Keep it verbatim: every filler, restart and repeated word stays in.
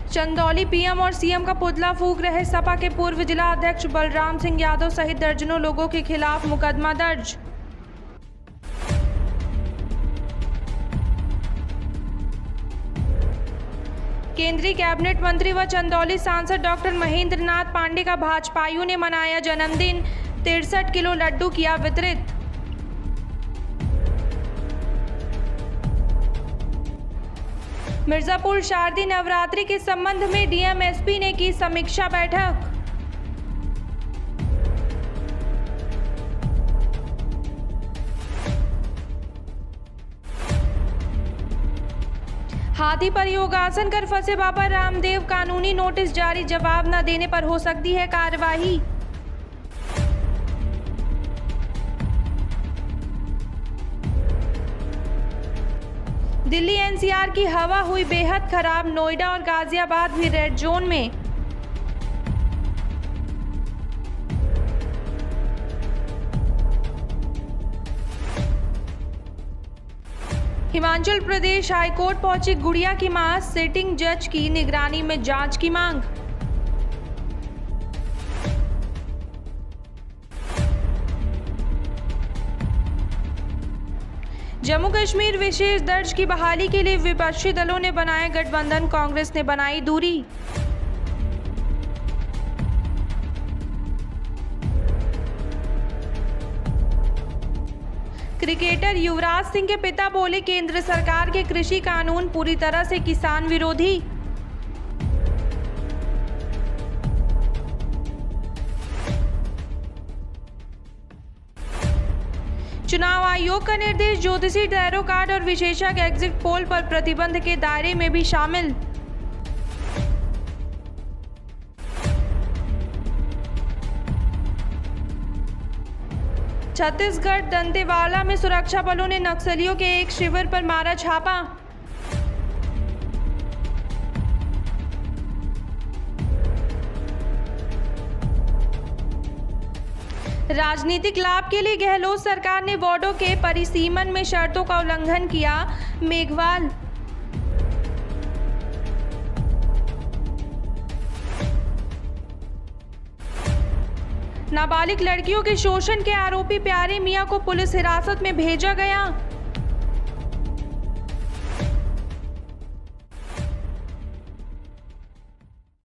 Chandauli PM और CM का पुतला फूंक रहे सपा के पूर्व जिला अध्यक्ष बलराम सिंह यादव सहित दर्जनों लोगों के खिलाफ मुकदमा दर्ज। केंद्रीय कैबिनेट मंत्री व चंदौली सांसद डॉक्टर महेंद्र नाथ पांडे का भाजपाइयों ने मनाया जन्मदिन, तिरसठ किलो लड्डू किया वितरित। मिर्जापुर शारदीय नवरात्रि के संबंध में डीएमएसपी ने की समीक्षा बैठक। हाथी पर योगासन कर फंसे बाबा रामदेव, कानूनी नोटिस जारी, जवाब न देने पर हो सकती है कार्रवाई। दिल्ली एनसीआर की हवा हुई बेहद खराब, नोएडा और गाजियाबाद भी रेड जोन में। हिमाचल प्रदेश हाईकोर्ट पहुंची गुड़िया की मां, सिटिंग जज की निगरानी में जांच की मांग। जम्मू कश्मीर विशेष दर्ज की बहाली के लिए विपक्षी दलों ने बनाया गठबंधन, कांग्रेस ने बनाई दूरी। क्रिकेटर युवराज सिंह के पिता बोले केंद्र सरकार के कृषि कानून पूरी तरह से किसान विरोधी। चुनाव आयोग का निर्देश, ज्योतिषी टैरो कार्ड और विशेषज्ञ एग्जिट पोल पर प्रतिबंध के दायरे में भी शामिल। छत्तीसगढ़ दंतेवाड़ा में सुरक्षा बलों ने नक्सलियों के एक शिविर पर मारा छापा। राजनीतिक लाभ के लिए गहलोत सरकार ने वार्डों के परिसीमन में शर्तों का उल्लंघन किया, मेघवाल। नाबालिग लड़कियों के शोषण के आरोपी प्यारे मियां को पुलिस हिरासत में भेजा गया।